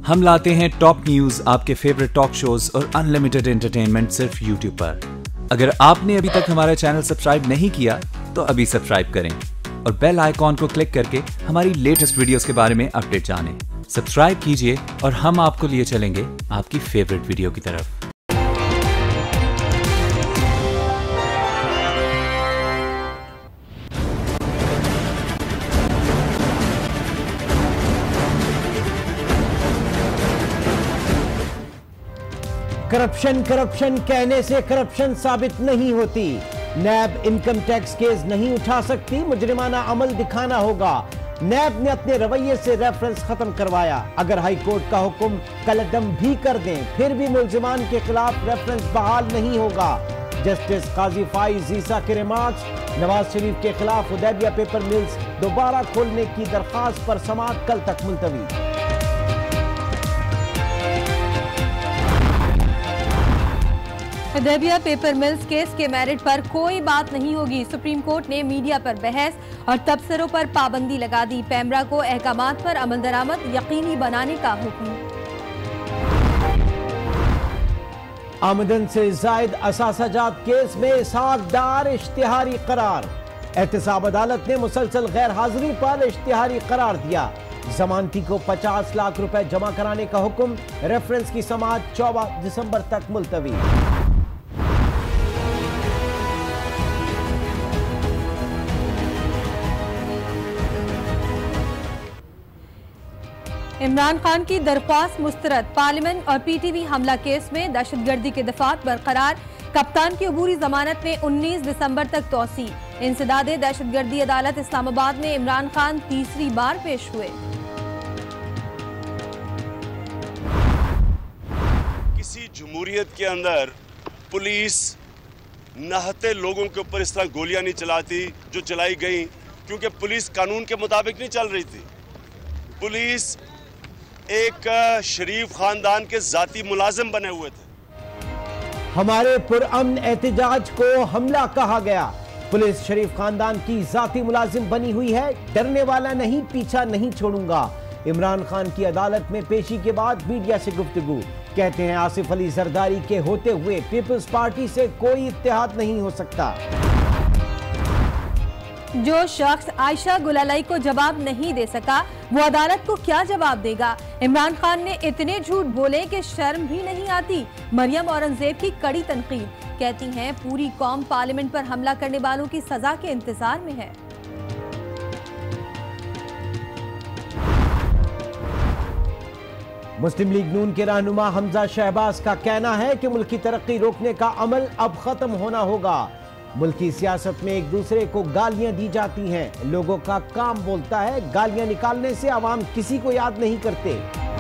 हम लाते हैं टॉप न्यूज, आपके फेवरेट टॉक शोज और अनलिमिटेड एंटरटेनमेंट सिर्फ यूट्यूब पर। अगर आपने अभी तक हमारा चैनल सब्सक्राइब नहीं किया तो अभी सब्सक्राइब करें और बेल आइकॉन को क्लिक करके हमारी लेटेस्ट वीडियोस के बारे में अपडेट जानें। सब्सक्राइब कीजिए और हम आपको लिए चलेंगे आपकी फेवरेट वीडियो की तरफ। करप्शन करप्शन कहने से करप्शन साबित नहीं होती। नैब इनकम टैक्स केस नहीं उठा सकती, मुजरिमाना अमल दिखाना होगा। नैब ने अपने रवैये से रेफरेंस खत्म करवाया। अगर हाई कोर्ट का हुक्म कलअदम भी कर दें फिर भी मुलजिमान के खिलाफ रेफरेंस बहाल नहीं होगा। जस्टिस काजी फाइज ईसा के रिमार्क्स। नवाज शरीफ के खिलाफ हुदैबिया पेपर मिल्स दोबारा खोलने की दरखास्त पर समाअत कल तक मुलतवी। हुदैबिया पेपर मिल्स केस के मेरिट पर कोई बात नहीं होगी। सुप्रीम कोर्ट ने मीडिया पर बहस और तबसरों पर पाबंदी लगा दी। पैमरा को अहकामात पर अमल दरामद यकीनी बनाने का हुक्म। आमदन से जायद असासाजात केस में इसहाक डार इश्तिहारी करार। एहतसाब अदालत ने मुसलसल गैर हाजिरी पर इश्तिहारी करार दिया। जमानती को 50 लाख रुपए जमा कराने का हुक्म। रेफरेंस की समाअत 14 दिसंबर तक मुलतवी। इमरान खान की दरख्वास्त मुस्तरद। पार्लियामेंट और पीटीवी हमला केस में दहशतगर्दी के दफात बरकरार। कप्तान की अबूरी जमानत में 19 दिसंबर तक तोसी। इंसदादे दहशतगर्दी अदालत इस्लामाबाद में इमरान खान तीसरी बार पेश हुए। किसी जमहूरियत के अंदर पुलिस नहते लोगों के ऊपर इस तरह गोलियां नहीं चलाती जो चलाई गई, क्योंकि पुलिस कानून के मुताबिक नहीं चल रही थी। पुलिस एक शरीफ खानदान के जाती मुलाजिम बने हुए थे। हमारे पुरअमन एहतजाज को हमला कहा गया। पुलिस शरीफ खानदान की जाती मुलाजिम बनी हुई है। डरने वाला नहीं, पीछा नहीं छोड़ूंगा। इमरान खान की अदालत में पेशी के बाद मीडिया से गुफ्तगू। कहते हैं आसिफ अली जरदारी के होते हुए पीपल्स पार्टी से कोई इत्तेहाद नहीं हो सकता। जो शख्स आयशा गुलालाई को जवाब नहीं दे सका वो अदालत को क्या जवाब देगा। इमरान खान ने इतने झूठ बोले कि शर्म भी नहीं आती। मरियम औरंगजेब की कड़ी तनकीद। कहती हैं पूरी कौम पार्लियामेंट पर हमला करने वालों की सजा के इंतजार में है। मुस्लिम लीग नून के रहनुमा हमजा शहबाज का कहना है कि मुल्क की तरक्की रोकने का अमल अब खत्म होना होगा। मुल्की सियासत में एक दूसरे को गालियां दी जाती हैं। लोगों का काम बोलता है, गालियां निकालने से आवाम किसी को याद नहीं करते।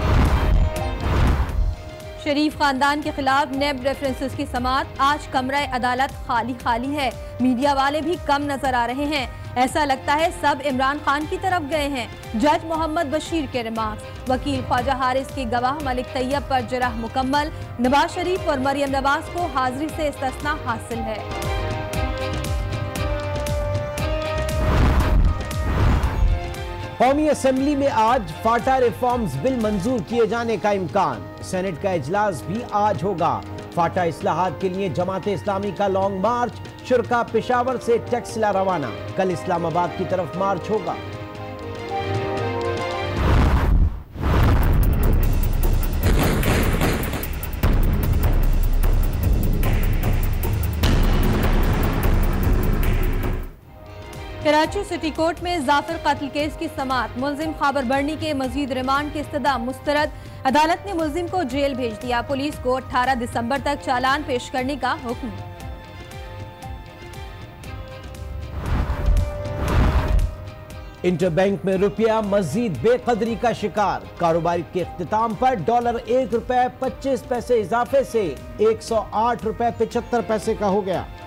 शरीफ खानदान के खिलाफ नैब रेफरेंसेस की समाअत। आज कमरा अदालत खाली खाली है। मीडिया वाले भी कम नजर आ रहे हैं। ऐसा लगता है सब इमरान खान की तरफ गए हैं। जज मोहम्मद बशीर के रिमार्क्स। वकील ख्वाजा हारिस की गवाह मलिक तैयब पर जरह मुकम्मल। नवाज शरीफ और मरियम नवाज को हाजिरी से इस्तिस्ना हासिल है। कौमी असेंबली में आज फाटा रिफॉर्म्स बिल मंजूर किए जाने का इम्कान। सेनेट का इजलास भी आज होगा। फाटा इस्लाहात के लिए जमाते इस्लामी का लॉन्ग मार्च। शुरका पेशावर से टैक्सिला रवाना। कल इस्लामाबाद की तरफ मार्च होगा। कराची सिटी कोर्ट में जाफर कत्ल केस की समाअत। मुलजिम खाबर बर्नी के मजीद रिमांड की इस्तदा मुस्तरद। अदालत ने मुलजिम को जेल भेज दिया। पुलिस को 18 दिसंबर तक चालान पेश करने का हुक्म। इंटरबैंक में रुपया मजीद बेकदरी का शिकार। कारोबार के इख्तिताम पर $1 1 रुपए 25 पैसे इजाफे से $108.75 का हो गया।